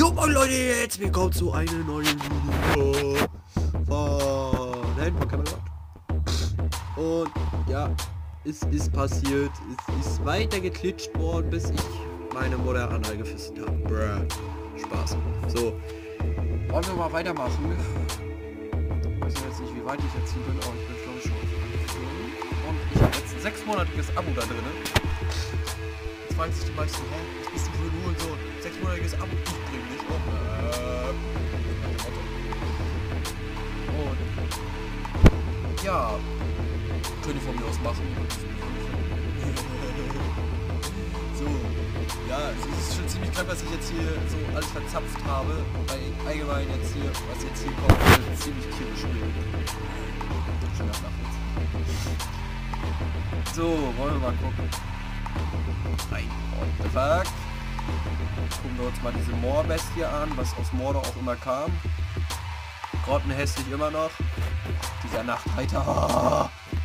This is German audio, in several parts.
Jo moin Leute, jetzt willkommen zu einer neuen Video von Camelot. Und ja, es ist passiert, es ist weiter geklitscht worden, bis ich meine Mutter anal gefisst habe. Bruh. Spaß. So, wollen wir mal weitermachen. Ich weiß jetzt nicht, wie weit ich jetzt hier bin, aber ich bin glaube ich schon. Und ich habe jetzt ein 6-monatiges Abo da drin. Jetzt fragen sich die meisten, was bist du für ein Hurensohn? 6-monatiges Abo, ich bringe dich um. Und ja, könnt ihr von mir aus machen. So, ja, es ist schon ziemlich krank, was ich jetzt hier so alles verzapft habe. Weil allgemein jetzt hier, was jetzt hier kommt, ist ziemlich kritisch. Schon nach jetzt. So, wollen wir mal gucken. Nein, what the fuck? Gucken wir uns mal diese Moorbestie an, was aus Mordor auch immer kam. Grottenhässlich immer noch. Dieser Nachtreiter. Oh.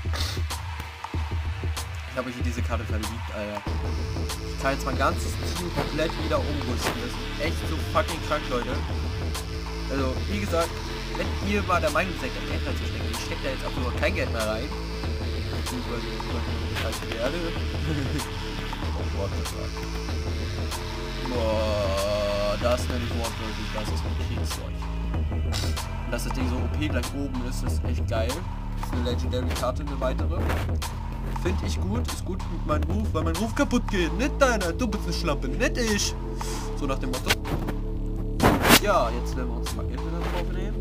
Ich habe mich in diese Karte verliebt, Alter. Ich kann jetzt mein ganzes Team komplett wieder umrüsten. Das ist echt so fucking krank, Leute. Also, wie gesagt, wenn ihr mal der Meinung seid, Geld reinzustecken, ich stecke da jetzt absolut kein Geld mehr rein. Beziehungsweise ich halt werde. Oh Gott, das war. Boah, das nenne ich wortwörtlich, das ist ein Kriegszeug. Und dass das Ding so OP gleich oben ist, ist echt geil. Das ist eine Legendary-Karte, eine weitere. Finde ich gut, ist gut mit meinem Ruf, weil mein Ruf kaputt geht. Nicht deiner, du bist eine Schlampe, nicht ich. So nach dem Motto. Ja, jetzt werden wir uns mal Geld wieder drauf nehmen.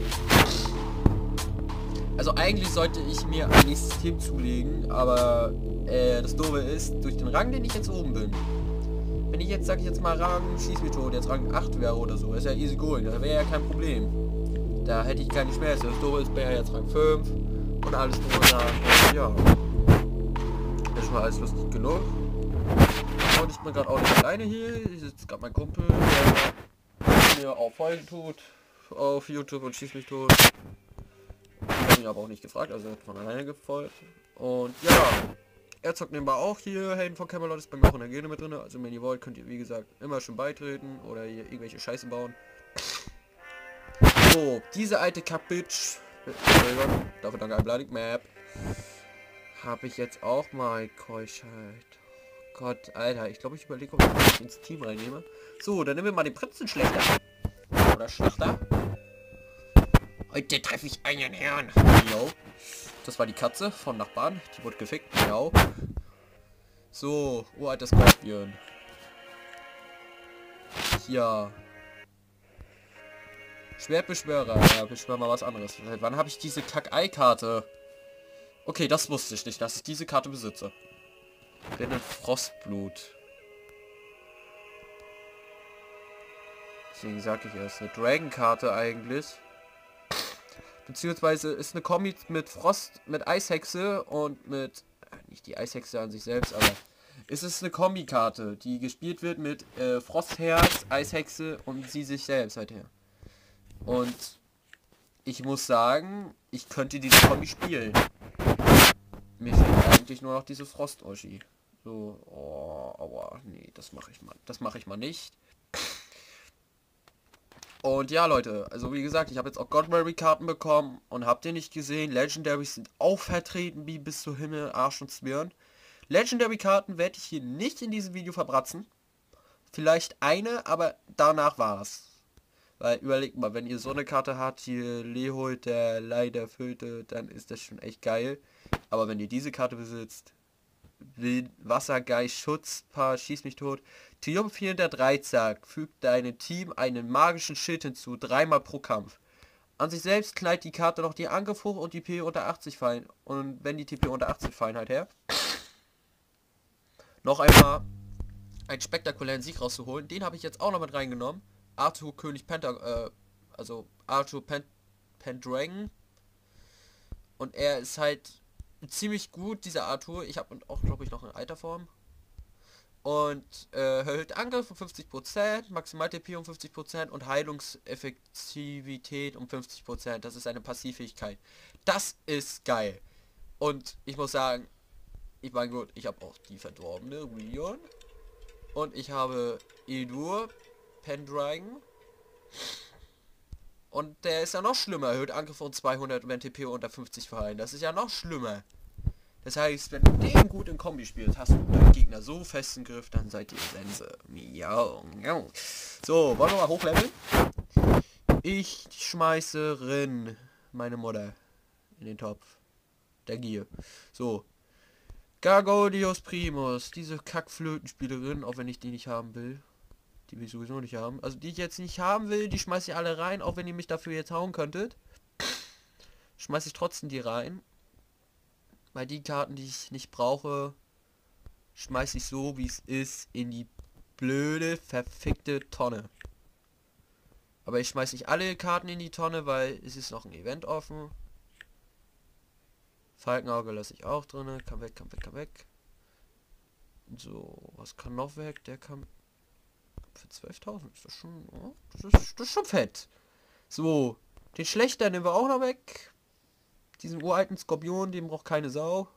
Also eigentlich sollte ich mir ein nächstes Team zulegen, aber das Doofe ist, durch den Rang, den ich jetzt oben bin. Wenn ich jetzt, sag ich jetzt mal, Rang, schieß mich tot, jetzt Rang 8 wäre oder so, ist ja easy going, da wäre ja kein Problem. Da hätte ich keine Schmerzen. Das Doofe ist, wäre ja jetzt Rang 5 und alles drunter. Ja. Ist schon alles lustig genug. Und ich bin gerade auch nicht alleine hier. Hier sitzt gerade mein Kumpel, der mir auch Folgen tut auf YouTube und schießt mich tot. Ich habe ihn aber auch nicht gefragt, also er hat von alleine gefolgt. Und ja, er zockt nebenbei auch hier. Hayden von Camelot ist bei mir auch in der Gilde mit drin. Also wenn ihr wollt, könnt ihr wie gesagt immer schon beitreten oder hier irgendwelche Scheiße bauen. So, diese alte Kack-Bitch. Dafür danke ein Bloody Map. Habe ich jetzt auch mal Keuschheit. Oh Gott, Alter, ich glaube, ich überlege, ob ich mich ins Team reinnehme. So, dann nehmen wir mal den Prinzenschlechter. Oder Schlachter. Heute treffe ich einen Herrn. Yo. Das war die Katze von Nachbarn. Die wurde gefickt. Yo. So, uralter Skorpion. Ja. Schwertbeschwörer. Ja, beschwör mal was anderes. Seit wann habe ich diese Kack-Ei-Karte? Okay, das wusste ich nicht, dass ich diese Karte besitze. Rinnen Frostblut. Deswegen sage ich erst eine Dragon-Karte eigentlich. Beziehungsweise ist eine Kombi mit Frost, mit Eishexe und mit... nicht die Eishexe an sich selbst, aber... Es ist eine Kombi-Karte, die gespielt wird mit Frostherz, Eishexe und sie sich selbst halt her. Und ich muss sagen, ich könnte diese Kombi spielen. Mir fehlt eigentlich nur noch diese Frost-Oschi. So, oh, aua, nee, das mache ich mal nicht. Und ja, Leute, also wie gesagt, ich habe jetzt auch Godberry-Karten bekommen und habt ihr nicht gesehen, Legendaries sind auch vertreten wie bis zu Himmel, Arsch und Zwirn. Legendary-Karten werde ich hier nicht in diesem Video verbratzen. Vielleicht eine, aber danach war's. Weil überlegt mal, wenn ihr so eine Karte habt, hier Lehold, der leider füllte, dann ist das schon echt geil. Aber wenn ihr diese Karte besitzt, Wassergeist, Schutzpaar, schieß mich tot, triumphierender Dreizack, fügt deinem Team einen magischen Schild hinzu, 3-mal pro Kampf. An sich selbst knallt die Karte noch die Angriff hoch und die TP unter 80 fallen. Und wenn die TP unter 80 fallen halt her, noch einmal einen spektakulären Sieg rauszuholen. Den habe ich jetzt auch noch mit reingenommen. Arthur König also Arthur Pendragon. Und er ist halt ziemlich gut, dieser Arthur. Ich habe auch, glaube ich, noch in alter Form. Und erhöht Angriff um 50%, Maximal TP um 50% und Heilungseffektivität um 50%. Das ist eine Passivfähigkeit. Das ist geil. Und ich muss sagen, ich meine gut, ich habe auch die verdorbene Rion. Und ich habe Edur Pendragon. Und der ist ja noch schlimmer. Erhöht Angriff um 200, wenn TP unter 50 verheilen. Das ist ja noch schlimmer. Das heißt, wenn du den gut in Kombi spielst, hast du deinen Gegner so festen Griff, dann seid ihr Sense. Miau, miau. So, wollen wir mal hochleveln? Ich schmeiße Rin, meine Mutter, in den Topf. Der Gier. So. Gargodius Primus. Diese Kackflötenspielerin, auch wenn ich die nicht haben will. Die will ich sowieso nicht haben. Also die ich jetzt nicht haben will, die schmeiße ich alle rein, auch wenn ihr mich dafür jetzt hauen könntet. Schmeiße ich trotzdem die rein. Weil die Karten, die ich nicht brauche, schmeiße ich so, wie es ist, in die blöde, verfickte Tonne. Aber ich schmeiße nicht alle Karten in die Tonne, weil es ist noch ein Event offen. Falkenauge lasse ich auch drin. Kann weg, kann weg, kann weg. So, was kann noch weg? Der kann... Für 12.000 ist das schon... Oh, das ist schon fett. So, den Schlechter nehmen wir auch noch weg. Diesen uralten Skorpion, den braucht keine Sau.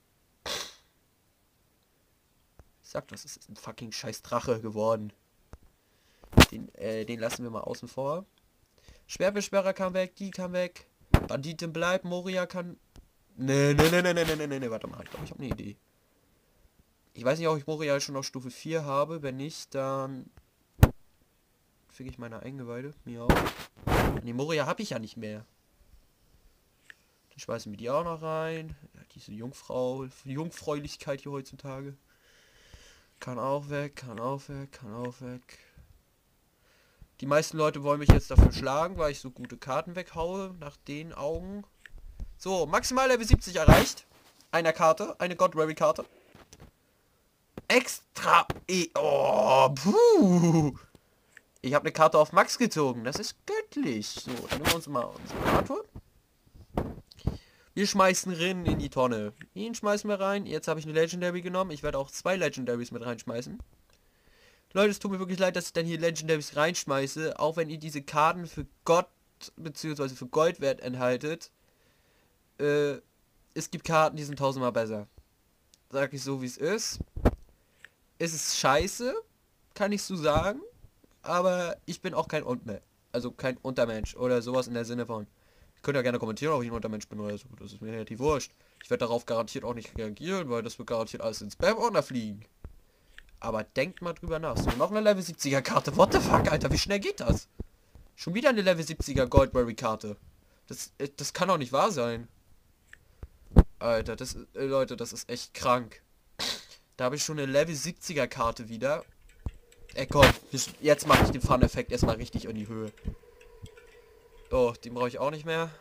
Ich sag das, es ist ein fucking scheiß Drache geworden. Den lassen wir mal außen vor. Schwerbeschwerer kann weg, die kann weg. Banditin bleibt, Moria kann... Nee, warte mal, ich glaube, ich habe eine Idee. Ich weiß nicht, ob ich Moria schon auf Stufe 4 habe. Wenn nicht, dann... Fick ich meine Eingeweide. Miau. Nee, Moria habe ich ja nicht mehr. Dann schmeißen wir die auch noch rein. Ja, diese Jungfräulichkeit hier heutzutage. Kann auch weg, kann auch weg, kann auch weg. Die meisten Leute wollen mich jetzt dafür schlagen, weil ich so gute Karten weghaue, nach den Augen. So, maximal Level 70 erreicht. Eine Karte, eine God-Rary-Karte. Extra... Oh, puh. Ich habe eine Karte auf Max gezogen. Das ist göttlich. So, dann nehmen wir uns mal unsere Arthur. Wir schmeißen Rin in die Tonne. Ihn schmeißen wir rein. Jetzt habe ich eine Legendary genommen. Ich werde auch 2 Legendaries mit reinschmeißen. Leute, es tut mir wirklich leid, dass ich dann hier Legendaries reinschmeiße. Auch wenn ihr diese Karten für Gott bzw. für Goldwert enthaltet. Es gibt Karten, die sind tausendmal besser. Sag ich so, wie es ist. Es ist scheiße, kann ich so sagen. Aber ich bin auch kein Also kein Untermensch oder sowas in der Sinne von... Ihr könnt ja gerne kommentieren, ob ich ein Untermensch bin oder so. Das ist mir relativ wurscht. Ich werde darauf garantiert auch nicht reagieren, weil das wird garantiert alles ins Spam-Ordner fliegen. Aber denkt mal drüber nach. So, noch eine Level 70er Karte. What the fuck, Alter, wie schnell geht das? Schon wieder eine Level 70er Goldberry Karte. Das kann doch nicht wahr sein. Alter, Leute, das ist echt krank. Da habe ich schon eine Level 70er Karte wieder. Komm, jetzt mache ich den Fun-Effekt erstmal richtig in die Höhe. Oh, den brauche ich auch nicht mehr.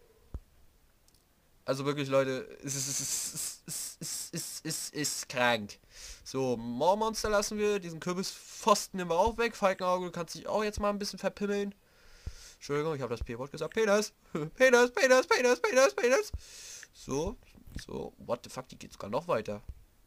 Also wirklich, Leute, es ist krank. So, Moormonster lassen wir. Diesen Kürbispfosten nehmen wir auch weg. Falkenauge, du kannst dich auch jetzt mal ein bisschen verpimmeln. Entschuldigung, ich habe das P-Wort gesagt. Penis. Penis, Penis, Penis, Penis, Penis. So, what the fuck, die geht sogar noch weiter.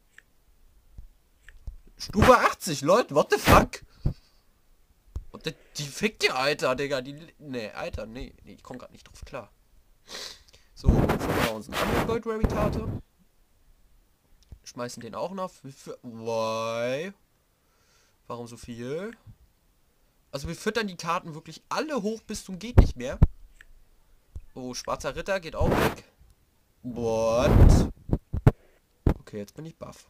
Stufe 80, Leute, what the fuck? Und die fickt ihr, Alter, Digga. Alter, nee, ich komme gerade nicht drauf klar. So, jetzt haben wir uns eine andere Gold Rary Karte. Schmeißen den auch noch. Why? Warum so viel? Also wir füttern die Karten wirklich alle hoch bis zum geht nicht mehr. Oh, schwarzer Ritter geht auch weg. What? Okay, jetzt bin ich baff.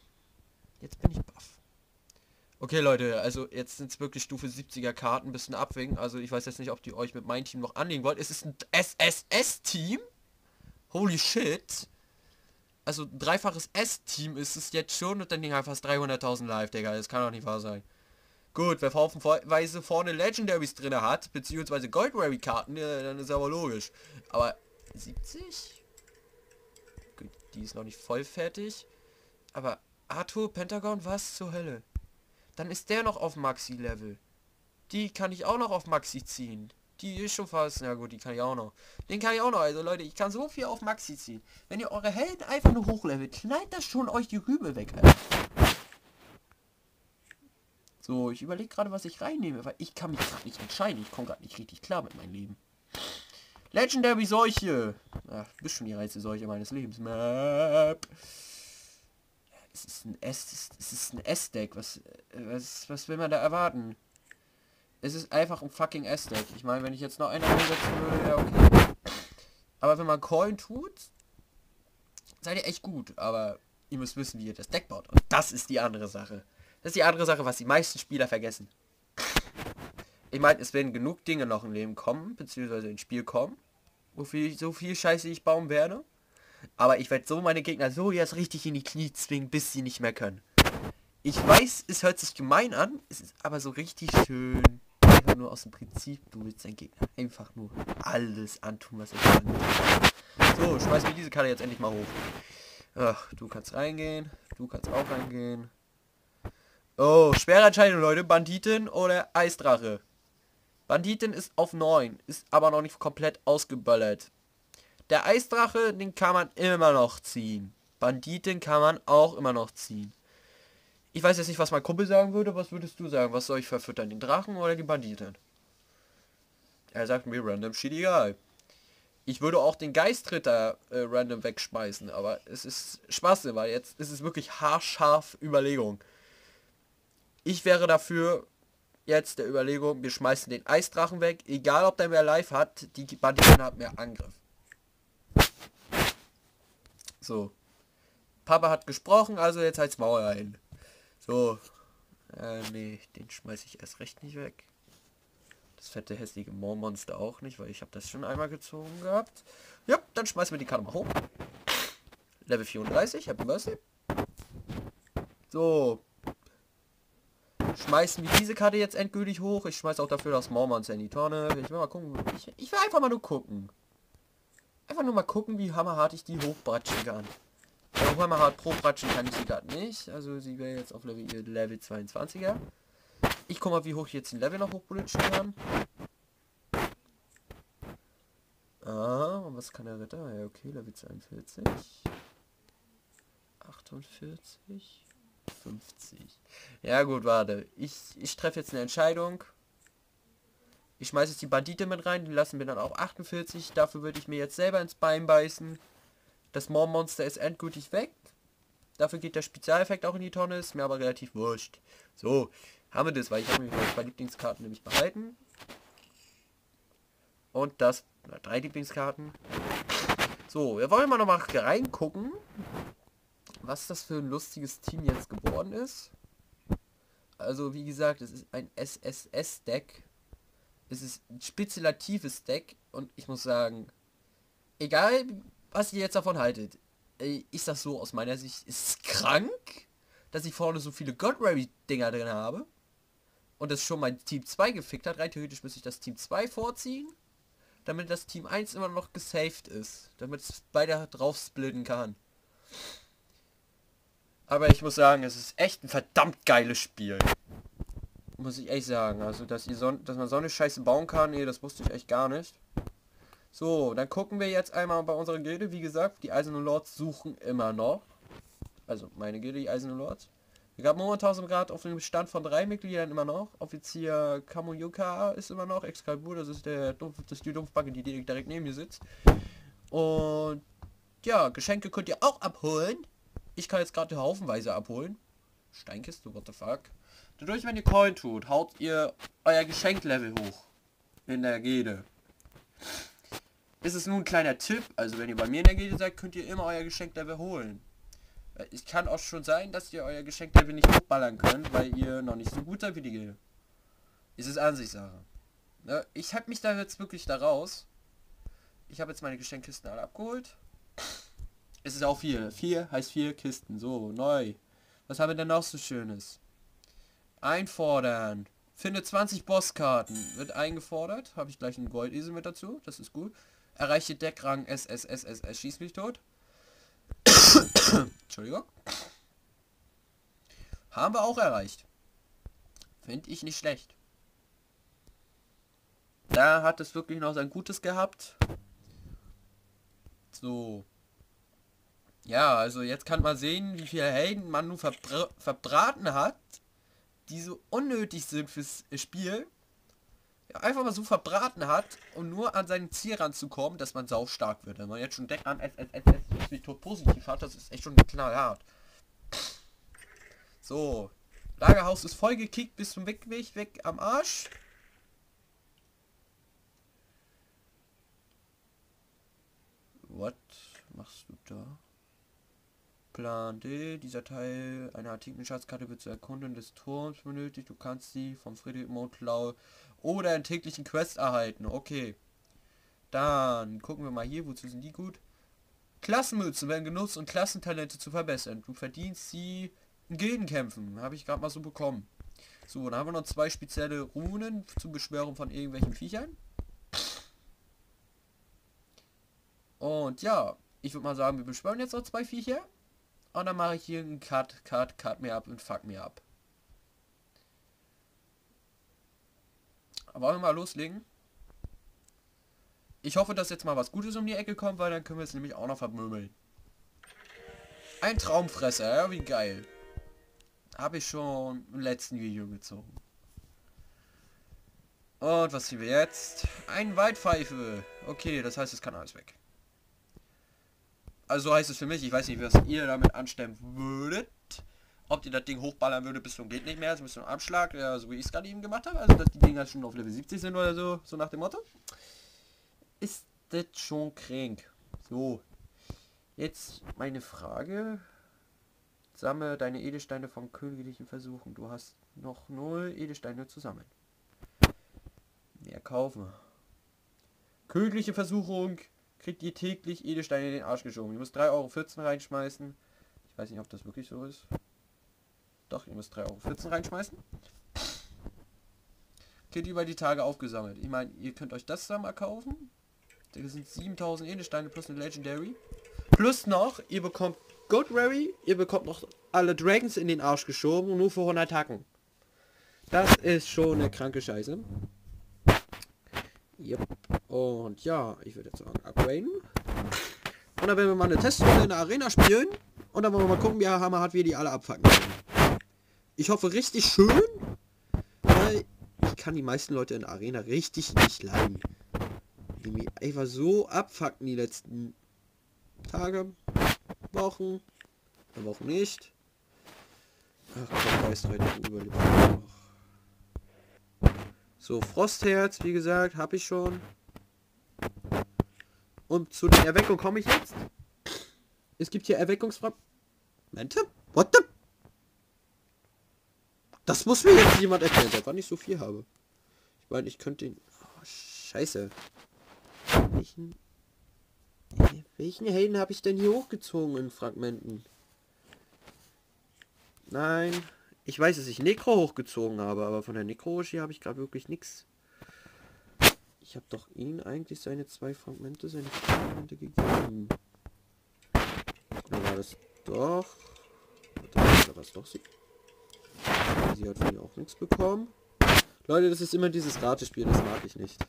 Okay, Leute, also jetzt sind es wirklich Stufe 70er Karten, bisschen abwinken. Also ich weiß jetzt nicht, ob die euch mit meinem Team noch anlegen wollt. Es ist ein SSS-Team. Holy shit. Also ein dreifaches S-Team ist es jetzt schon und dann Ding fast 300.000 live, Digga. Das kann doch nicht wahr sein. Gut, wer haufenweise vorne Legendaries drin hat, beziehungsweise Gold Rary Karten, ja, dann ist aber logisch. Aber 70? Gut, die ist noch nicht voll fertig. Aber Arthur, Pentagon, was zur Hölle? Dann ist der noch auf Maxi-Level. Die kann ich auch noch auf Maxi ziehen. Die ist schon fast... Na gut, die kann ich auch noch. Den kann ich auch noch. Also Leute, ich kann so viel auf Maxi ziehen. Wenn ihr eure Helden einfach nur hochlevelt, knallt das schon euch die Rübe weg, Alter. So, ich überlege gerade, was ich reinnehme, weil ich kann mich gerade nicht entscheiden. Ich komme gerade nicht richtig klar mit meinem Leben. Legendary Seuche. Ach, du bist schon die reinste Seuche meines Lebens. Map. Es ist ein S-Deck. Was will man da erwarten? Es ist einfach ein fucking S-Deck. Ich meine, wenn ich jetzt noch einer einsetzen würde, ja okay. Aber wenn man Coin tut, seid ihr echt gut. Aber ihr müsst wissen, wie ihr das Deck baut. Und das ist die andere Sache. Das ist die andere Sache, was die meisten Spieler vergessen. Ich meine, es werden genug Dinge noch im Leben kommen, beziehungsweise ins Spiel kommen, wofür ich so viel Scheiße ich bauen werde. Aber ich werde so meine Gegner so jetzt richtig in die Knie zwingen, bis sie nicht mehr können. Ich weiß, es hört sich gemein an, es ist aber so richtig schön. Einfach nur aus dem Prinzip, du willst deinen Gegner einfach nur alles antun, was er kann. So, schmeiß mir diese Karte jetzt endlich mal hoch. Ach, du kannst reingehen, du kannst auch reingehen. Oh, schwere Entscheidung, Leute. Banditin oder Eisdrache? Banditin ist auf 9, ist aber noch nicht komplett ausgeböllert. Der Eisdrache, den kann man immer noch ziehen. Banditin kann man auch immer noch ziehen. Ich weiß jetzt nicht, was mein Kumpel sagen würde. Was würdest du sagen? Was soll ich verfüttern? Den Drachen oder die Banditin? Er sagt mir random shit egal. Ich würde auch den Geistritter random wegschmeißen, aber es ist Spaß, weil jetzt ist es wirklich haarscharf Überlegung. Ich wäre dafür jetzt der Überlegung, wir schmeißen den Eisdrachen weg, egal ob der mehr Life hat, die Banditin hat mehr Angriff. So. Papa hat gesprochen, also jetzt halt's Maul ein. So. Nee, den schmeiße ich erst recht nicht weg. Das fette hässliche Moormonster auch nicht, weil ich habe das schon einmal gezogen gehabt. Ja, dann schmeißen wir die Karte mal hoch. Level 34, Happy Mercy. So. Schmeißen wir diese Karte jetzt endgültig hoch. Ich schmeiße auch dafür das Moormonster in die Tonne. Ich will mal gucken. Ich will einfach mal nur gucken. Einfach nur mal gucken, wie hammerhart ich die hochbratschen kann. Ja, hammerhart pro Bratschen kann ich sie gerade nicht. Also sie wäre jetzt auf Level 22er. Ich guck mal, wie hoch ich jetzt den Level noch hochbritschen kann. Ah, und was kann der Ritter? Ja, okay, Level 42. 48. 50. Ja gut, warte. Ich treffe jetzt eine Entscheidung. Ich schmeiße jetzt die Bandite mit rein, die lassen wir dann auch 48. Dafür würde ich mir jetzt selber ins Bein beißen. Das Moormonster ist endgültig weg. Dafür geht der Spezialeffekt auch in die Tonne, ist mir aber relativ wurscht. So, haben wir das, weil ich habe mir meine 2 Lieblingskarten nämlich behalten. Und das, 3 Lieblingskarten. So, wir wollen mal noch mal reingucken, was das für ein lustiges Team jetzt geworden ist. Also wie gesagt, es ist ein SSS-Deck. Es ist ein spekulatives Deck und ich muss sagen, egal was ihr jetzt davon haltet, ist das so aus meiner Sicht, ist es krank, dass ich vorne so viele God-Rary-Dinger drin habe und das schon mein Team 2 gefickt hat. Rein theoretisch müsste ich das Team 2 vorziehen, damit das Team 1 immer noch gesaved ist, damit es beide drauf splitten kann. Aber ich muss sagen, es ist echt ein verdammt geiles Spiel. Muss ich echt sagen. Also, dass man so eine Scheiße bauen kann, nee, das wusste ich echt gar nicht. So, dann gucken wir jetzt einmal bei unserer Gilde. Wie gesagt, die Eisernen Lords suchen immer noch. Also, meine Gilde, die Eisernen Lords. Wir haben momentan gerade auf dem Stand von 3 Mitgliedern immer noch. Offizier Kamuyuka ist immer noch. Excalibur, das ist die Dumpfbacke, die direkt neben mir sitzt. Und ja, Geschenke könnt ihr auch abholen. Ich kann jetzt gerade haufenweise abholen. Steinkiste, what the fuck. Dadurch, wenn ihr Coin tut, haut ihr euer Geschenklevel hoch. In der Gilde. Ist es nur ein kleiner Tipp, also wenn ihr bei mir in der Gilde seid, könnt ihr immer euer Geschenklevel holen. Es kann auch schon sein, dass ihr euer Geschenklevel nicht hochballern könnt, weil ihr noch nicht so gut seid wie die Gilde. Es ist Ansichtssache. Ne? Ich habe mich da jetzt wirklich da raus. Ich habe jetzt meine Geschenkkisten alle abgeholt. Es ist auch 4. 4 heißt 4 Kisten. So, neu. Was haben wir denn noch so Schönes? Einfordern. Finde 20 Bosskarten. Wird eingefordert. Habe ich gleich einen Goldesel mit dazu. Das ist gut. Erreiche Deckrang SSSSS. Schieß mich tot. Entschuldigung. Haben wir auch erreicht. Finde ich nicht schlecht. Da hat es wirklich noch sein Gutes gehabt. So. Ja, also jetzt kann man sehen, wie viele Helden man nun verbraten hat, die so unnötig sind fürs Spiel. Ja, einfach mal so verbraten hat, um nur an sein Ziel ranzukommen, dass man sau stark wird. Wenn man jetzt schon Deck an SSSS wie tot positiv hat, das ist echt schon knallhart. So. Lagerhaus ist voll gekickt bis zum Weg am Arsch. da? Plan D. Dieser Teil einer antiken Schatzkarte wird zur Erkundung des Turms benötigt. Du kannst sie vom Friedrich Mondklau oder einen täglichen Quest erhalten. Okay. Dann gucken wir mal hier. Wozu sind die gut? Klassenmützen werden genutzt, um Klassentalente zu verbessern. Du verdienst sie in Gildenkämpfen. Habe ich gerade mal so bekommen. So, dann haben wir noch 2 spezielle Runen zur Beschwörung von irgendwelchen Viechern. Und ja, ich würde mal sagen, wir beschwören jetzt noch 2 Viecher. Und dann mache ich hier einen Cut mir ab und fuck mir ab. Aber wollen wir mal loslegen? Ich hoffe, dass jetzt mal was Gutes um die Ecke kommt, weil dann können wir es nämlich auch noch vermöbeln. Ein Traumfresser, ja, wie geil. Habe ich schon im letzten Video gezogen. Und was sehen wir jetzt? Ein Waldpfeife. Okay, das heißt, es kann alles weg. Also so heißt es für mich. Ich weiß nicht, was ihr damit anstellen würdet. Ob ihr das Ding hochballern würdet bis zum geht nicht mehr, bis zum Abschlag, ja, so wie ich es gerade eben gemacht habe. Also dass die Dinger schon auf Level 70 sind oder so, so nach dem Motto. Ist das schon krank. So. Jetzt meine Frage. Sammle deine Edelsteine vom königlichen Versuchen. Du hast noch 0 Edelsteine zu sammeln. Mehr kaufen. Königliche Versuchung. Kriegt ihr täglich Edelsteine in den Arsch geschoben. Ihr müsst 3,14 € reinschmeißen. Ich weiß nicht, ob das wirklich so ist. Doch, ihr müsst 3,14 € reinschmeißen. Geht über die Tage aufgesammelt. Ich meine, ihr könnt euch das zusammen erkaufen. Das sind 7000 Edelsteine plus eine Legendary. Plus noch, ihr bekommt Gold Rary, ihr bekommt noch alle Dragons in den Arsch geschoben, nur für 100 Tacken. Das ist schon eine kranke Scheiße. Yep. Und ja, ich würde jetzt sagen, upgraden. Und dann werden wir mal eine Testrunde in der Arena spielen. Und dann wollen wir mal gucken, wie er Hammer hat, wie die alle abfangen können. Ich hoffe richtig schön, weil ich kann die meisten Leute in der Arena richtig nicht leiden. Die mich einfach so abfucken die letzten Tage, Wochen nicht. Ach Gott, weiß heute überlebt noch. So, Frostherz, wie gesagt, habe ich schon. Und zu den Erweckungen komme ich jetzt. Es gibt hier Erweckungsfragmente. What the? Das muss mir jetzt jemand erklären, seit wann ich so viel habe. Ich meine, ich könnte den... Oh, scheiße. Welchen Helden habe ich denn hier hochgezogen in Fragmenten? Nein, ich weiß, dass ich Necro hochgezogen habe, aber von der Necro-Hoshi habe ich gerade wirklich nichts. Ich habe doch ihn eigentlich seine 2 Fragmente, seine 4 Fragmente gegeben. Oder war das doch? Oder was doch sie? Sie hat von mir auch nichts bekommen. Leute, das ist immer dieses Ratespiel, das mag ich nicht.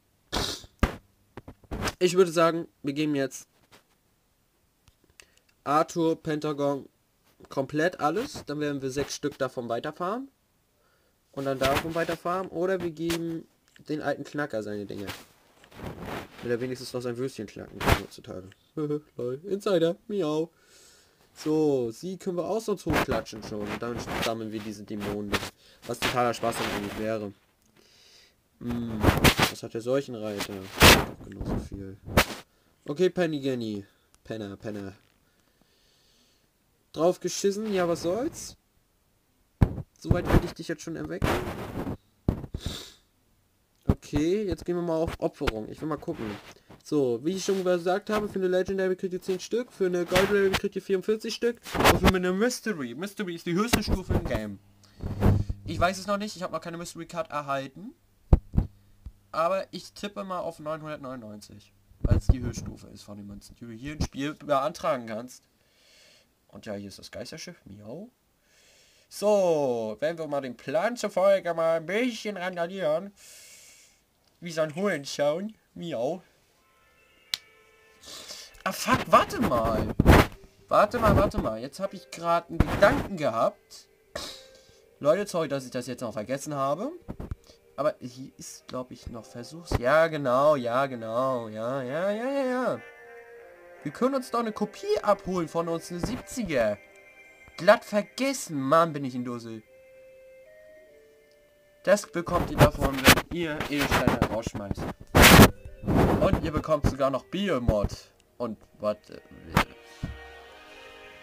Ich würde sagen, wir geben jetzt Arthur, Pentagon, komplett alles. Dann werden wir 6 Stück davon weiterfahren. Und dann davon weiterfahren. Oder wir geben den alten Knacker seine Dinge. Will er wenigstens noch sein Würstchen knacken kann heutzutage. Lol, Insider, miau. So, sie können wir auch sonst hochklatschen schon. Und dann sammeln wir diese Dämonen. Was totaler Spaß dann eigentlich wäre. Was hat der Seuchenreiter? Doch genauso viel. Okay, Penny Genny. Penner. Drauf geschissen, ja was soll's. Soweit will ich dich jetzt schon erwecken. Okay, jetzt gehen wir mal auf Opferung. Ich will mal gucken. So, wie ich schon gesagt habe, für eine Legendary kriegt ihr 10 Stück, für eine Gold Rary kriegt ihr 44 Stück und für eine Mystery. Mystery ist die höchste Stufe im Game. Ich weiß es noch nicht, ich habe noch keine Mystery Card erhalten. Aber ich tippe mal auf 999, weil es die Höchststufe ist von den Münzen, die du hier im Spiel beantragen kannst. Und ja, hier ist das Geisterschiff, miau. So, wenn wir mal den Plan zur Folge mal ein bisschen randalieren. Wie so ein Huhn schauen, miau. Ah fuck, warte mal. Warte mal. Jetzt habe ich gerade einen Gedanken gehabt. Leute, sorry, dass ich das jetzt noch vergessen habe. Aber hier ist, glaube ich, noch Versuchs... Ja, genau. Ja. Wir können uns doch eine Kopie abholen von uns, eine 70er. Glatt vergessen. Mann, bin ich in Dussel. Das bekommt ihr davon, wenn ihr Edelsteine rausschmeißt. Und ihr bekommt sogar noch Biomod. Und was...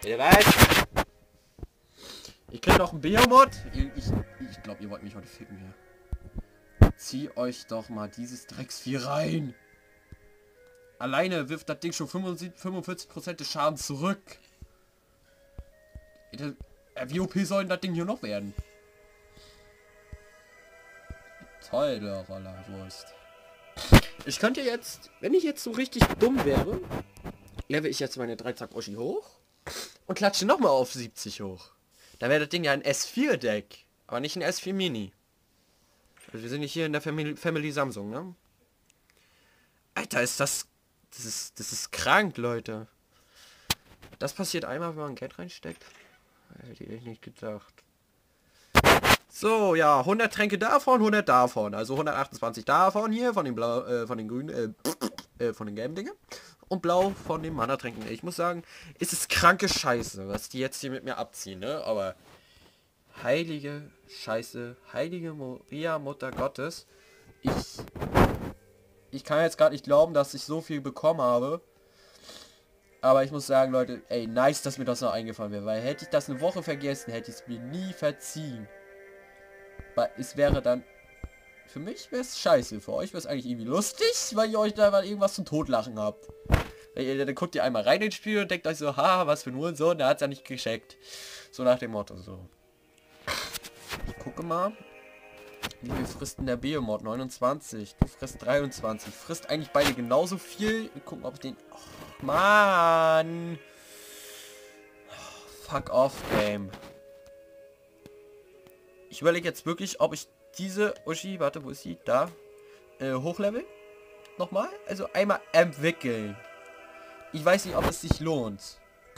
Bitte was? Ich krieg noch einen Behemoth. Ich glaube, ihr wollt mich heute ficken hier. Zieh euch doch mal dieses Drecksvieh rein. Alleine wirft das Ding schon 45% des Schadens zurück. Wie OP soll denn das Ding hier noch werden? Toll, der Rollerwurst. Ich könnte jetzt, wenn ich jetzt so richtig dumm wäre, level ich jetzt meine 3 Zack Oschi hoch und klatsche nochmal auf 70 hoch. Dann wäre das Ding ja ein S4-Deck, aber nicht ein S4 Mini. Also wir sind nicht hier in der Family Samsung, ne? Alter, ist das ist krank, Leute. Das passiert einmal, wenn man Geld reinsteckt. Hätte ich nicht gedacht. So, ja, 100 Tränke davon, 100 davon. Also 128 davon hier, von den blau, von den grünen, von den gelben Dingen. Und blau von den Mana-Tränken. Ich muss sagen, es ist kranke Scheiße, was die jetzt hier mit mir abziehen, ne? Aber heilige Scheiße, heilige Maria, Mutter Gottes. Ich kann jetzt gerade nicht glauben, dass ich so viel bekommen habe. Aber ich muss sagen, Leute, ey, nice, dass mir das noch eingefallen wäre. Weil hätte ich das eine Woche vergessen, hätte ich es mir nie verziehen. Weil es wäre dann... Für mich wäre es scheiße. Für euch wäre es eigentlich irgendwie lustig, weil ihr euch da mal irgendwas zum Totlachen habt. Dann guckt ihr einmal rein ins Spiel und denkt euch so, ha, was für ein Hurensohn, der hat es ja nicht gecheckt. So nach dem Motto, so. Ich gucke mal. Wie viel frisst denn der Behemoth? 29. Du frisst 23. Frisst eigentlich beide genauso viel. Wir gucken, ob ich den... Oh, Mann. Fuck off, Game. Ich überlege jetzt wirklich, ob ich diese Uschi... Warte, wo ist sie? Da. Hochlevel. Nochmal. Also einmal entwickeln. Ich weiß nicht, ob es sich lohnt.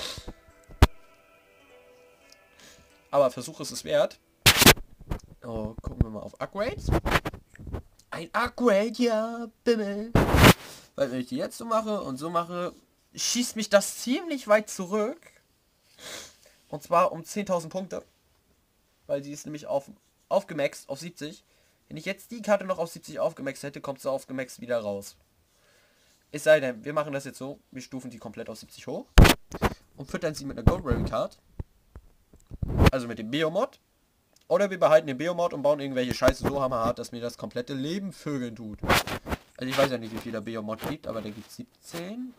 Aber Versuch ist es wert. Oh, gucken wir mal auf Upgrades. Ein Upgrade, ja, Bimmel. Weil wenn ich die jetzt so mache und so mache, schießt mich das ziemlich weit zurück. Und zwar um 10.000 Punkte. Weil sie ist nämlich aufgemaxt auf 70. Wenn ich jetzt die Karte noch auf 70 aufgemaxt hätte, kommt sie aufgemaxt wieder raus. Es sei denn, wir machen das jetzt so, wir stufen die komplett auf 70 hoch. Und füttern sie mit einer Gold Rary Card. Also mit dem Behemoth. Oder wir behalten den Behemoth und bauen irgendwelche Scheiße so hammerhart, dass mir das komplette Leben vögeln tut. Also ich weiß ja nicht, wie viel der Behemoth gibt, aber der gibt 17.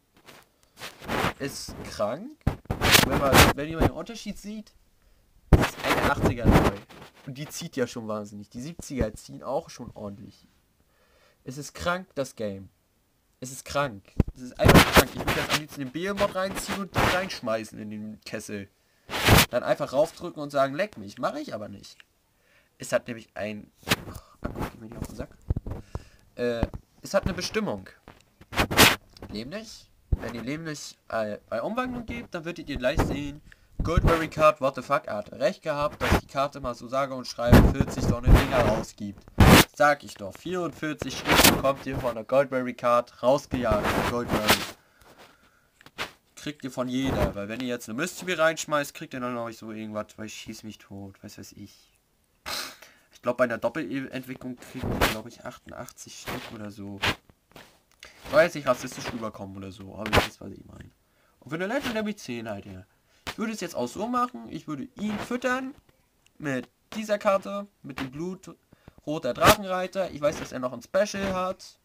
Ist krank. Wenn ihr den Unterschied sieht, ist eine 80er neu. Und die zieht ja schon wahnsinnig. Die 70er ziehen auch schon ordentlich. Es ist krank, das Game. Es ist krank. Es ist einfach krank. Ich würde jetzt am liebsten den Behemoth reinziehen und die reinschmeißen in den Kessel. Dann einfach raufdrücken und sagen, leck mich. Mache ich aber nicht. Es hat nämlich ein... Geh mir nicht auf den Sack. Es hat eine Bestimmung. Nämlich, wenn ihr nämlich bei Umwandlung gebt, dann würdet ihr gleich sehen, Gold Rary Card, what the fuck, er hat recht gehabt, dass die Karte mal so sage und schreibe 40 so eine Dinger rausgibt. Sag ich doch, 44 Stück bekommt ihr von der Gold Rary Card rausgejagt. Gold Rary. Kriegt ihr von jeder, weil wenn ihr jetzt eine Mystery reinschmeißt, kriegt ihr dann noch so irgendwas, weil ich schieß mich tot, weiß ich. Ich glaube bei einer Doppelentwicklung kriegt ihr, glaube ich, 88 Stück oder so. Soll jetzt nicht rassistisch rüberkommen oder so, aber das ist, was ich meine. Und für eine Legendary 10 halt, ja. Ich würde es jetzt auch so machen, ich würde ihn füttern mit dieser Karte, mit dem Blut roter Drachenreiter. Ich weiß, dass er noch ein Special hat.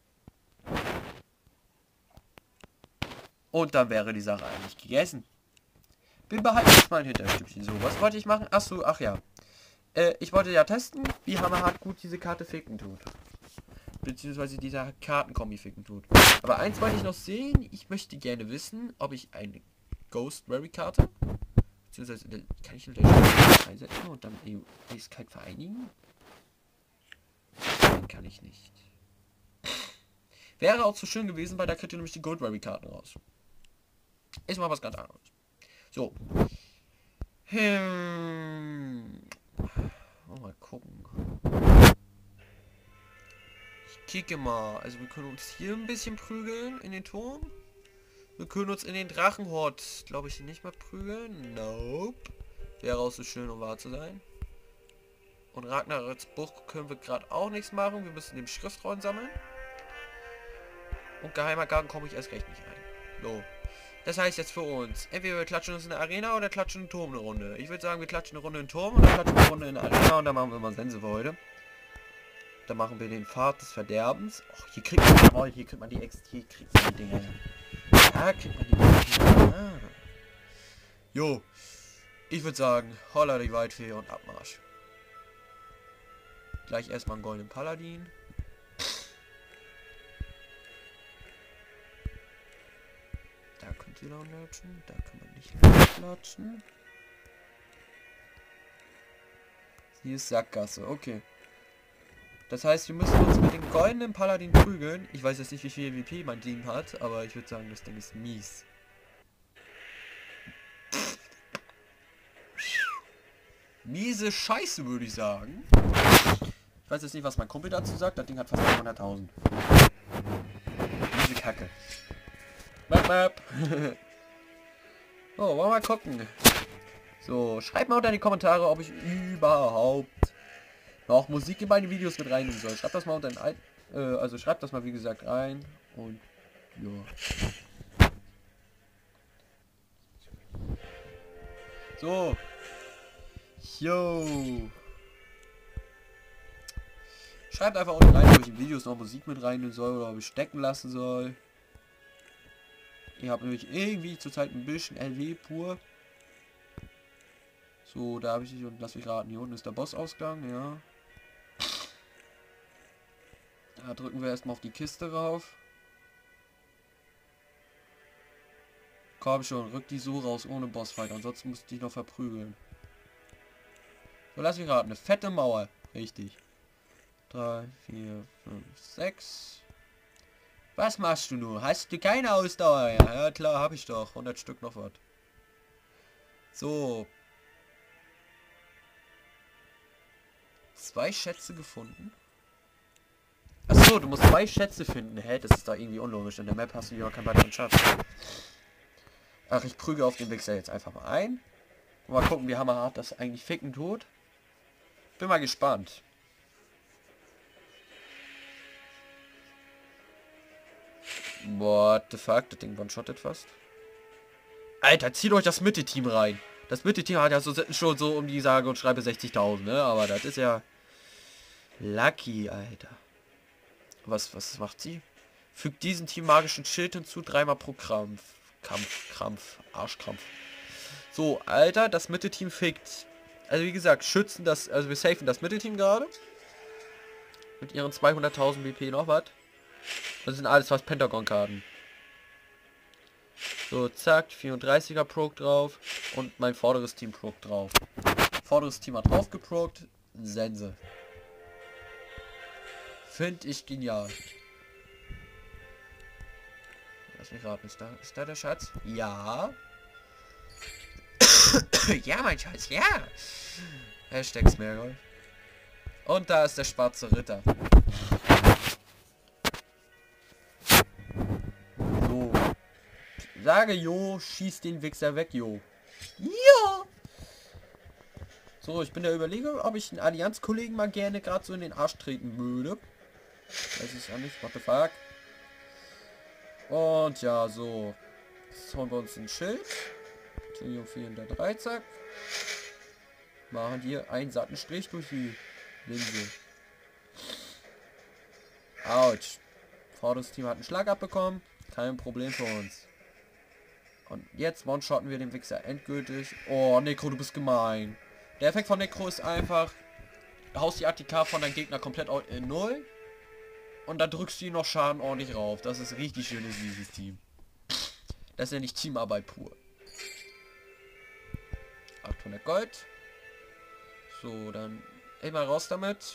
Und dann wäre die Sache eigentlich gegessen. Wir behalten jetzt mal ein Hinterstückchen. So, was wollte ich machen? Achso, ach ja. Ich wollte ja testen, wie hammerhart gut diese Karte ficken tut. Beziehungsweise dieser Kartenkombi ficken tut. Aber eins wollte ich noch sehen. Ich möchte gerne wissen, ob ich eine Ghost Rary Karte, beziehungsweise kann ich eine einsetzen und dann Fähigkeit vereinigen? Nein, kann ich nicht. Wäre auch so schön gewesen, weil da kriegt ihr nämlich die Gold Rary Karten raus. Ist mal was ganz anderes. So. Mal gucken. Ich kicke mal. Also wir können uns hier ein bisschen prügeln in den Turm. Wir können uns in den Drachenhort, glaube ich, nicht mal prügeln. Nope. Wäre auch so schön, um wahr zu sein. Und Ragnaröks Buch können wir gerade auch nichts machen. Wir müssen den Schriftrollen sammeln. Und geheimer Garten komme ich erst recht nicht rein. So. Das heißt jetzt für uns, entweder wir klatschen uns in der Arena oder klatschen einen Turm eine Runde. Ich würde sagen, wir klatschen eine Runde in den Turm und dann klatschen wir eine Runde in der Arena und dann machen wir mal Sense für heute. Dann machen wir den Pfad des Verderbens. Och, hier kriegt man, hier kriegt man die hier kriegt man die Dinger. Da kriegt man die Dinger. Ah. Jo, ich würde sagen, holla die Waldfee und Abmarsch. Gleich erstmal einen goldenen Paladin. Da könnt ihr noch latschen, da kann man nicht latschen. Hier ist Sackgasse, okay. Das heißt, wir müssen uns mit dem goldenen Paladin prügeln. Ich weiß jetzt nicht, wie viel WP mein Team hat, aber ich würde sagen, das Ding ist mies. Miese Scheiße, würde ich sagen. Ich weiß jetzt nicht, was mein Kumpel dazu sagt. Das Ding hat fast 100.000. Miese Kacke. Map, map. Oh, wollen wir mal gucken. So, schreibt mal unter in die Kommentare, ob ich überhaupt noch Musik in meine Videos mit reinnehmen soll. Schreibt das mal unter den also schreibt das mal wie gesagt rein. Und ja. So. Jo. Schreibt einfach unten rein, ob ich in Videos noch Musik mit reinnehmen soll oder ob ich stecken lassen soll. Ihr habt nämlich irgendwie zurzeit ein bisschen LW pur. So, da habe ich nicht, und lass mich raten, hier unten ist der Bossausgang, ja. Da drücken wir erstmal auf die Kiste rauf. Komm schon, rück die so raus ohne Bossfight, ansonsten musst du dich noch verprügeln. So, lass mich raten, eine fette Mauer. Richtig. 3, 4, 5, 6. Was machst du nur? Hast du keine Ausdauer? Ja klar, habe ich doch. 100 Stück noch was. So. 2 Schätze gefunden. Achso, du musst 2 Schätze finden. Hä? Das ist da irgendwie unlogisch. In der Map hast du ja keinen weiteren Schatz. Ach, ich prüge auf den Wichser jetzt einfach mal ein. Mal gucken, wie hammerhart das eigentlich ficken tut. Bin mal gespannt. What the fuck? Das Ding one-shottet fast. Alter, zieht euch das Mitte-Team rein. Das Mitte-Team hat ja so schon so um die sage und schreibe 60.000, ne? Aber das ist ja... Lucky, Alter. Was macht sie? Fügt diesem Team magischen Schild hinzu, 3-mal pro Krampf. Krampf, Arschkrampf. So, Alter, das Mitte-Team fickt. Also wie gesagt, schützen das... Also wir safen das Mitte-Team gerade. Mit ihren 200.000 BP noch was. Das sind alles fast Pentagon-Karten. So, zack, 34er Prog drauf. Und mein vorderes Team Prog drauf. Vorderes Team hat drauf geprogt. Sense. Finde ich genial. Lass mich raten, ist da der Schatz? Ja. Ja, mein Schatz, ja. Hashtag Smergolf. Und da ist der schwarze Ritter. So. Sage Jo, schieß den Wichser weg, Jo. Ja. So, ich bin der Überlegung, ob ich einen Allianz-Kollegen mal gerne gerade so in den Arsch treten würde. Weiß ich ja nicht, what the fuck. Und ja, so. Jetzt holen wir uns ein Schild. Tunium 403, zack. Machen hier einen satten Strich durch die Linse. Autsch. Vorderes Team hat einen Schlag abbekommen. Kein Problem für uns. Und jetzt one-shotten wir den Wichser endgültig. Oh, Necro, du bist gemein. Der Effekt von Necro ist einfach, haust die ATK von deinem Gegner komplett in 0. Und dann drückst du ihn noch Schaden ordentlich rauf. Das ist richtig schönes, dieses Team. Das ist ja nicht Teamarbeit pur. 800 Gold. So, dann immer raus damit.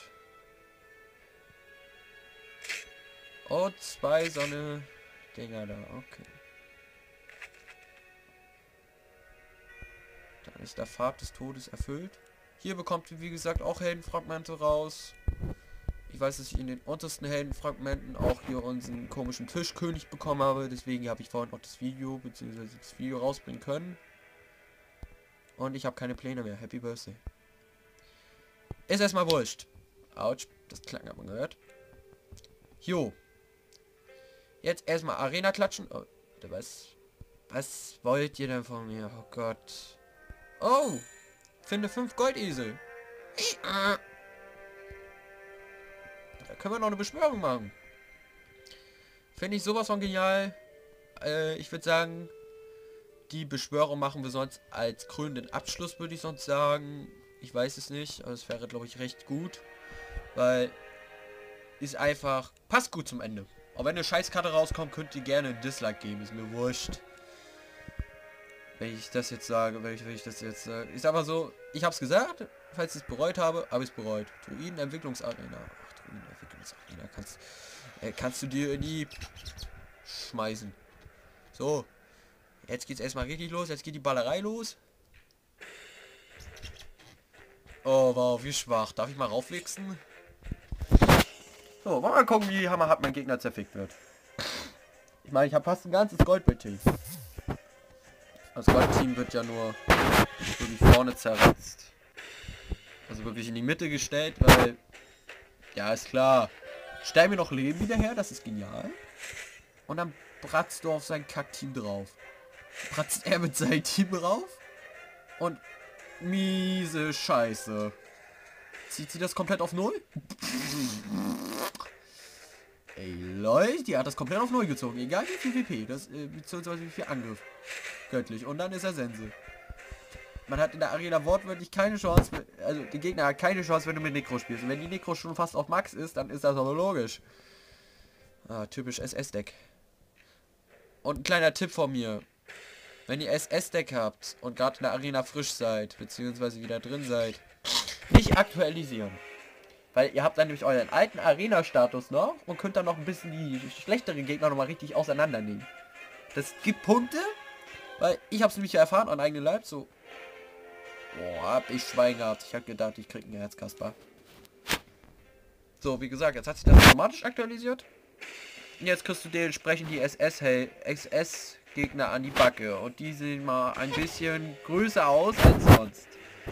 Und 2 so eine Dinger da, okay. Dann ist der Pfad des Todes erfüllt. Hier bekommt ihr, wie gesagt, auch Heldenfragmente raus. Ich weiß, dass ich in den untersten Heldenfragmenten auch hier unseren komischen Tischkönig bekommen habe. Deswegen habe ich vorhin auch das Video, bzw. das Video rausbringen können. Und ich habe keine Pläne mehr. Happy Birthday. Ist erstmal wurscht. Autsch, das Klang hat man gehört. Jo. Jetzt erstmal Arena klatschen. Oh, der weiß. Was wollt ihr denn von mir? Oh Gott. Oh! Finde 5 Goldesel. Da können wir noch eine Beschwörung machen. Finde ich sowas von genial. Ich würde sagen, die Beschwörung machen wir sonst als krönenden Abschluss, würde ich sonst sagen. Ich weiß es nicht, aber es wäre, glaube ich, recht gut. Weil ist einfach, passt gut zum Ende. Auch wenn eine Scheißkarte rauskommt, könnt ihr gerne ein Dislike geben, ist mir wurscht. Wenn ich das jetzt sage, wenn ich das jetzt sage. Ist aber so, ich hab's gesagt, falls ich es bereut habe ich es bereut. Druiden-Entwicklungsarena. Ach, Druiden-Entwicklungsarena kannst du dir in die schmeißen. So. Jetzt geht's erstmal richtig los, jetzt geht die Ballerei los. Oh, wow, wie schwach. Darf ich mal raufwichsen? So, wollen wir mal gucken, wie hammerhart mein Gegner zerfickt wird. Ich meine, ich habe fast ein ganzes Goldbild-Team. Das Gold-Team wird ja nur wirklich vorne zerratzt. Also wirklich in die Mitte gestellt, weil... Ja, ist klar. Stell mir noch Leben wieder her, das ist genial. Und dann bratzt du auf sein Kack-Team drauf. Bratzt er mit seinem Team drauf. Und... miese Scheiße. Zieht sie das komplett auf 0? Ey, Leute, die hat das komplett auf 0 gezogen. Egal wie viel WP, das, beziehungsweise wie viel Angriff. Göttlich. Und dann ist er Sense. Man hat in der Arena wortwörtlich keine Chance, also der Gegner hat keine Chance, wenn du mit Necro spielst. Und wenn die Necro schon fast auf Max ist, dann ist das aber logisch. Ah, typisch SS-Deck. Und ein kleiner Tipp von mir. Wenn ihr SS-Deck habt und gerade in der Arena frisch seid, beziehungsweise wieder drin seid, nicht aktualisieren. Weil ihr habt dann nämlich euren alten Arena-Status noch und könnt dann noch ein bisschen die schlechteren Gegner nochmal richtig auseinandernehmen. Das gibt Punkte, weil ich habe es nämlich erfahren an eigenen Leib, so. Boah, hab ich Schwein gehabt. Ich habe gedacht, ich krieg ein Herz, Kasper. So, wie gesagt, jetzt hat sich das automatisch aktualisiert. Und jetzt kriegst du dementsprechend die SS-Gegner an die Backe. Und die sehen mal ein bisschen größer aus als sonst.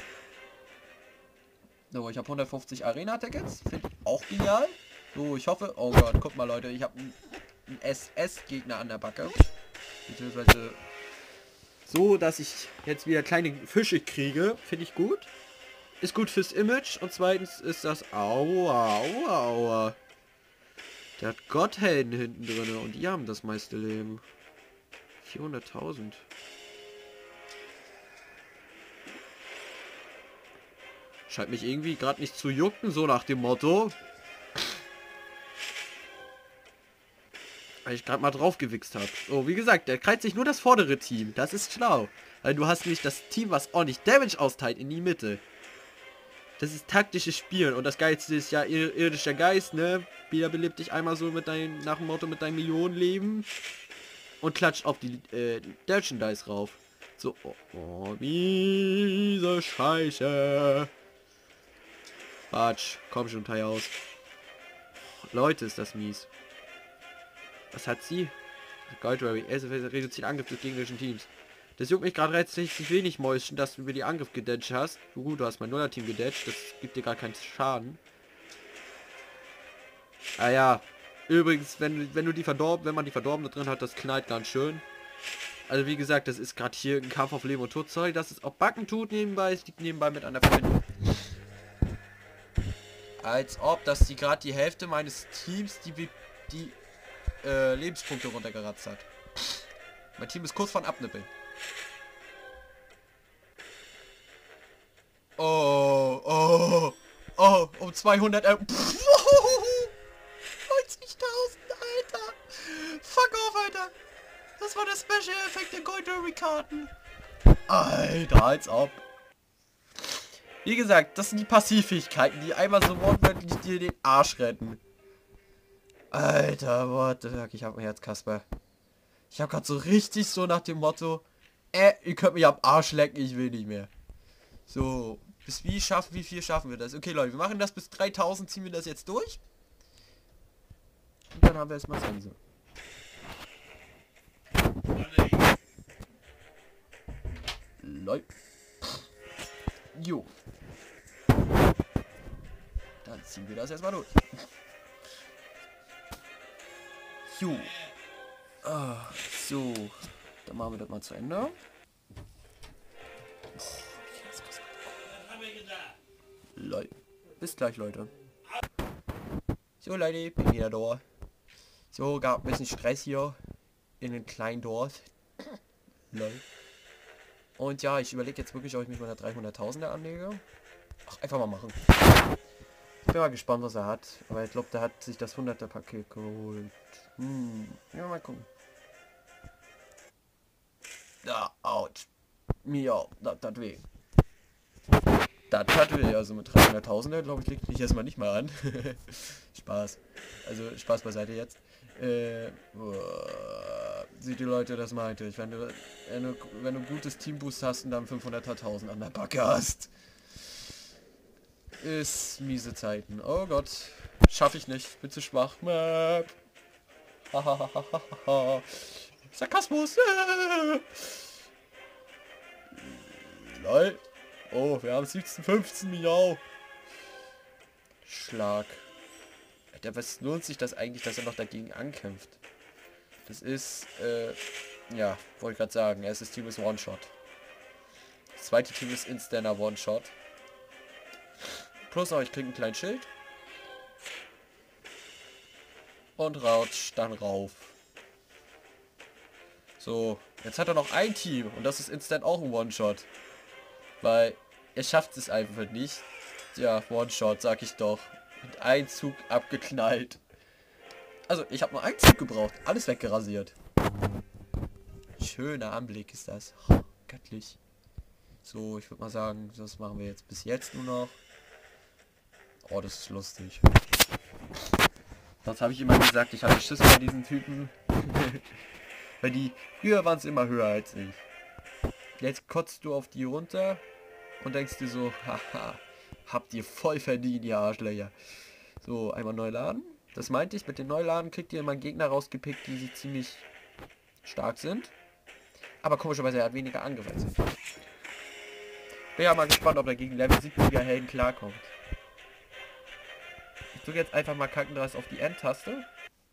So, ich habe 150 Arena-Tickets. Finde ich auch genial. So, ich hoffe... Oh Gott, guck mal, Leute. Ich habe einen SS-Gegner an der Backe. Beziehungsweise... so, dass ich jetzt wieder kleine Fische kriege. Finde ich gut. Ist gut fürs Image. Und zweitens ist das... Aua, aua, aua. Der hat Gotthelden hinten drin. Und die haben das meiste Leben. 400.000. Scheint mich irgendwie gerade nicht zu jucken, so nach dem Motto. Weil ich gerade mal drauf gewichst habe. Oh, wie gesagt, der kreizt sich nur das vordere Team. Das ist schlau. Weil du hast nämlich das Team, was ordentlich Damage austeilt, in die Mitte. Das ist taktisches Spielen. Und das Geilste ist ja irdischer Geist, ne? Wiederbelebt dich einmal so mit deinem, nach dem Motto, mit deinem Millionenleben. Und klatscht auf die Deutschen Dice rauf. So, oh, miese Scheiße. Batsch, komm schon, Teil aus. Oh, Leute, ist das mies. Was hat sie? Goldrary, reduziert Angriff des gegnerischen Teams. Das juckt mich gerade richtig wenig, Mäuschen, dass du über die Angriff gedetcht hast. Gut, du hast mein Nuller-Team gedetcht, das gibt dir gar keinen Schaden. Ah ja, übrigens, wenn man die Verdorbene drin hat, das knallt ganz schön. Also wie gesagt, das ist gerade hier ein Kampf auf Leben und Tod. Sorry, dass es auch Backen tut nebenbei, es liegt nebenbei mit einer Verbindung. Als ob, dass die gerade die Hälfte meines Teams die Lebenspunkte runtergeratzt hat. Mein Team ist kurz von Abnippeln. Oh, um 200 90.000, Alter. Fuck off, Alter. Das war der Special-Effekt der Goldrary-Karten. Alter, als ob. Wie gesagt, das sind die Passivfähigkeiten, die einmal so wortwörtlich dir den Arsch retten. Alter, what the fuck, ich hab mein Herz, Kasper. Ich hab grad so richtig so nach dem Motto, ihr könnt mich am Arsch lecken, ich will nicht mehr. So, wie viel schaffen wir das? Okay, Leute, wir machen das bis 3000, ziehen wir das jetzt durch. Und dann haben wir erstmal Sense. Leute. Jo. Dann ziehen wir das erstmal durch. Jo. Ah, so. Dann machen wir das mal zu Ende. Lol. Bis gleich, Leute. So, Leute, bin wieder da. So, gab ein bisschen Stress hier in einem kleinen Dorf. Lol. Und ja, ich überlege jetzt wirklich, ob ich mich mal 300.000er anlege. Ach, einfach mal machen. Ich bin mal gespannt, was er hat. Aber ich glaube, der hat sich das 100er Paket geholt. Ja, mal gucken. Ja, ouch. Mir, das tat weh. Das tat weh. Also mit 300.000er, glaube ich, legt mich erstmal nicht mal an. Spaß. Also Spaß beiseite jetzt. Seht ihr, Leute, das meinte ich. Wenn du ein gutes Teamboost hast und dann 500.000 an der Backe hast. Ist miese Zeiten. Oh Gott. Schaffe ich nicht. Bin zu schwach. Map. Sarkasmus. Lol. Oh, wir haben 17:15, miau. Schlag. Alter, was lohnt sich das eigentlich, dass er noch dagegen ankämpft? Das ist, ja, wollte ich gerade sagen. Erstes Team ist One-Shot. Das zweite Team ist Instanter One-Shot. Plus noch, ich kriege einen kleinen Schild. Und rautsch dann rauf. So, jetzt hat er noch ein Team. Und das ist instant auch ein One-Shot. Weil er schafft es einfach nicht. Ja, One-Shot, sag ich doch. Mit einem Zug abgeknallt. Also, ich habe nur einen Zug gebraucht. Alles weggerasiert. Schöner Anblick ist das. Oh, göttlich. So, ich würde mal sagen, das machen wir jetzt bis jetzt nur noch. Oh, das ist lustig. Das habe ich immer gesagt, ich hatte Schiss bei diesen Typen. Weil die, früher waren es immer höher als ich. Jetzt kotzt du auf die runter und denkst dir so, haha, habt ihr voll verdient, ihr Arschlöcher. So, einmal neu laden. Das meinte ich, mit den Neuladen kriegt ihr immer einen Gegner rausgepickt, die ziemlich stark sind. Aber komischerweise er hat weniger Angriff als ich. Bin ja mal gespannt, ob er gegen Level 70er Helden klarkommt. Ich drücke jetzt einfach mal Kackendreist auf die End-Taste.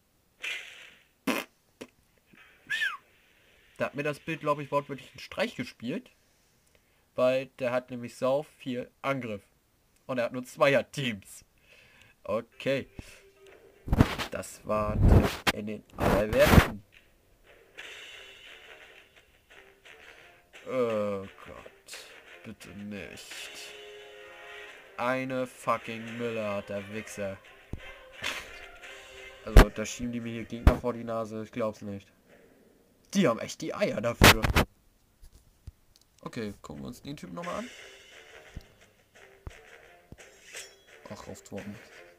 Da hat mir das Bild, glaube ich, wortwörtlich einen Streich gespielt. Weil der hat nämlich sau viel Angriff. Und er hat nur Zweier-Teams. Okay. Das war in den allerwertesten. Oh Gott. Bitte nicht. Eine fucking Müller hat der Wichser. Also da schieben die mir hier Gegner vor die Nase. Ich glaub's nicht. Die haben echt die Eier dafür. Okay, gucken wir uns den Typen nochmal an. Ach, aufturmen.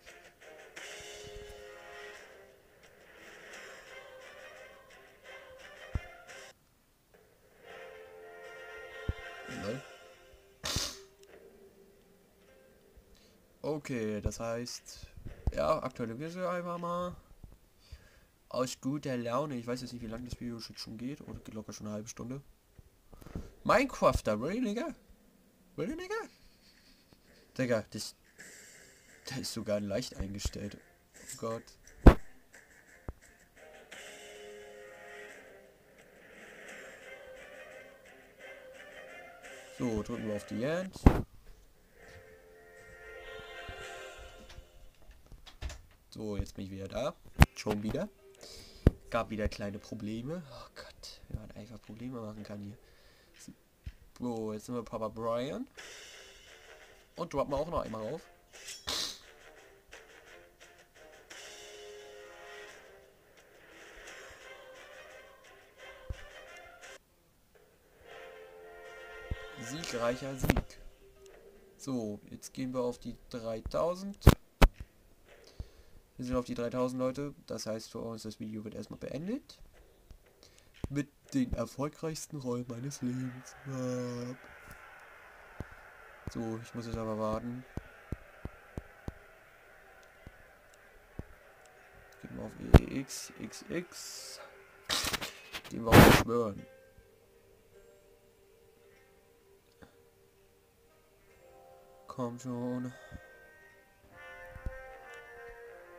Okay, das heißt, ja, aktualisieren wir einfach mal. Aus guter Laune. Ich weiß jetzt nicht, wie lange das Video schon geht. Oder geht locker schon eine halbe Stunde. Minecrafter, really, Digga? Really, Digga? Digga, der ist sogar leicht eingestellt. Oh Gott. So, drücken wir auf die End. So, jetzt bin ich wieder da. Schon wieder. Gab wieder kleine Probleme. Oh Gott, wie man einfach Probleme machen kann hier. So, jetzt sind wir Papa Brian. Und droppen wir auch noch einmal auf. Siegreicher Sieg. So, jetzt gehen wir auf die 3000. Wir sind auf die 3000, Leute. Das heißt für uns, das Video wird erstmal beendet. Mit den erfolgreichsten Rollen meines Lebens. So, ich muss jetzt aber warten. Gehen wir auf EXXX. Den wir auch schwören. Komm schon.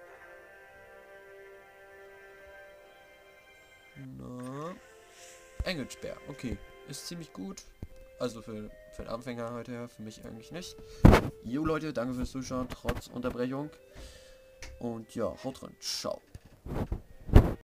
Na. Engelspeer. Okay, ist ziemlich gut. Also für einen Anfänger heute her, für mich eigentlich nicht. Jo Leute, danke fürs Zuschauen, trotz Unterbrechung. Und ja, haut rein. Ciao.